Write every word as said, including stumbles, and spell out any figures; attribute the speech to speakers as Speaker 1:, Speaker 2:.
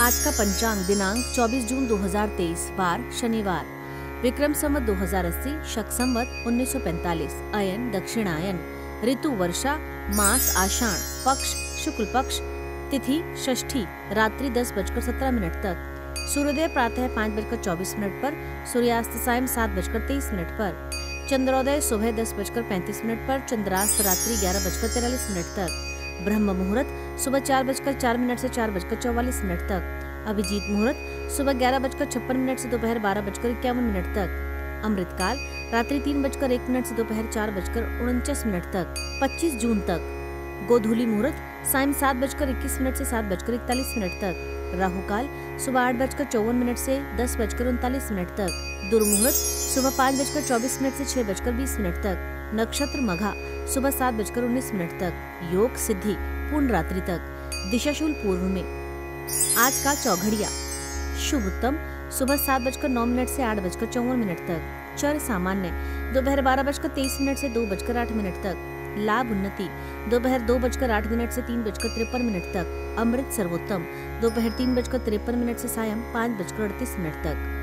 Speaker 1: आज का पंचांग दिनांक चौबीस जून दो हजार तेईस, वार शनिवार, विक्रम संवत दो हजार अस्सी, शक संवत उन्नीस सौ पैंतालीस, अयन दक्षिणायन, ऋतु वर्षा, मास आषाढ़, पक्ष शुक्ल पक्ष, तिथि षष्ठी, रात्रि दस बजकर सत्रह मिनट तक, सूर्योदय प्रातः पाँच बजकर चौबीस मिनट पर, सूर्यास्त सायं सात बजकर तेईस मिनट पर, चंद्रोदय सुबह दस बजकर पैंतीस मिनट पर, चंद्रास्त रात्रि ग्यारह बजकर तिरालीस मिनट तक, ब्रह्म मुहूर्त सुबह चार बजकर चार मिनट से चार बजकर चौवालीस मिनट तक, अभिजीत मुहूर्त सुबह ग्यारह बजकर छप्पन मिनट से दोपहर बारह बजकर इक्यावन मिनट तक, अमृत काल रात्रि तीन बजकर एक मिनट से दोपहर चार बजकर उनचास मिनट तक, पच्चीस जून तक, गोधूली मुहूर्त सायं सात बजकर इक्कीस मिनट से सात बजकर इकतालीस मिनट तक, राहु काल सुबह आठ बजकर चौवन मिनट से दस बजकर उनतालीस मिनट तक, दुर्मुहूर्त सुबह पाँच बजकर चौबीस मिनट से छह बजकर बीस मिनट तक, नक्षत्र मघा सुबह सात बजकर उन्नीस मिनट तक, योग सिद्धि पूर्ण रात्रि तक, दिशाशूल पूर्व में। आज का चौघड़िया शुभ उत्तम सुबह सात बजकर नौ मिनट से आठ बजकर चौवन मिनट तक, चर सामान्य दोपहर बारह बजकर तेईस मिनट से दो बजकर आठ मिनट तक, लाभ उन्नति दोपहर दो बजकर आठ मिनट से तीन बजकर तिरपन मिनट तक, अमृत सर्वोत्तम दोपहर तीन बजकर तिरपन मिनट से सायं पाँच बजकर अड़तीस मिनट तक।